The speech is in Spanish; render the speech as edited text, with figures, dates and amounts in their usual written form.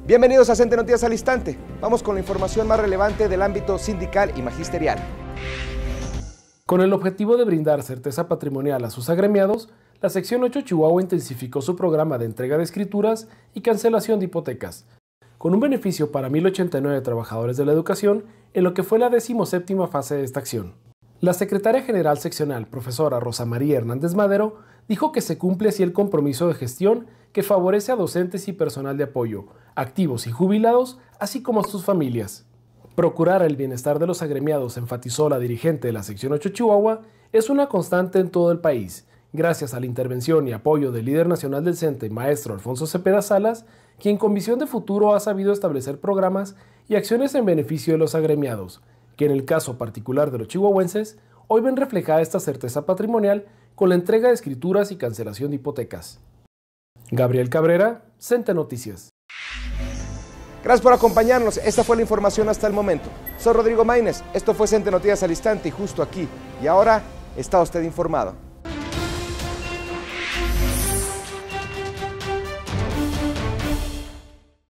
Bienvenidos a Cente Noticias al Instante. Vamos con la información más relevante del ámbito sindical y magisterial. Con el objetivo de brindar certeza patrimonial a sus agremiados, la sección 8 Chihuahua intensificó su programa de entrega de escrituras y cancelación de hipotecas, con un beneficio para 1,089 trabajadores de la educación en lo que fue la 17ª fase de esta acción. La secretaria general seccional, profesora Rosa María Hernández Madero, dijo que se cumple así el compromiso de gestión que favorece a docentes y personal de apoyo, activos y jubilados, así como a sus familias. Procurar el bienestar de los agremiados, enfatizó la dirigente de la sección 8 Chihuahua, es una constante en todo el país, gracias a la intervención y apoyo del líder nacional del CENTE, maestro Alfonso Cepeda Salas, quien con visión de futuro ha sabido establecer programas y acciones en beneficio de los agremiados, que en el caso particular de los chihuahuenses, hoy ven reflejada esta certeza patrimonial con la entrega de escrituras y cancelación de hipotecas. Gabriel Cabrera, Cente Noticias. Gracias por acompañarnos. Esta fue la información hasta el momento. Soy Rodrigo Maínez. Esto fue Cente Noticias al Instante y justo aquí. Y ahora está usted informado.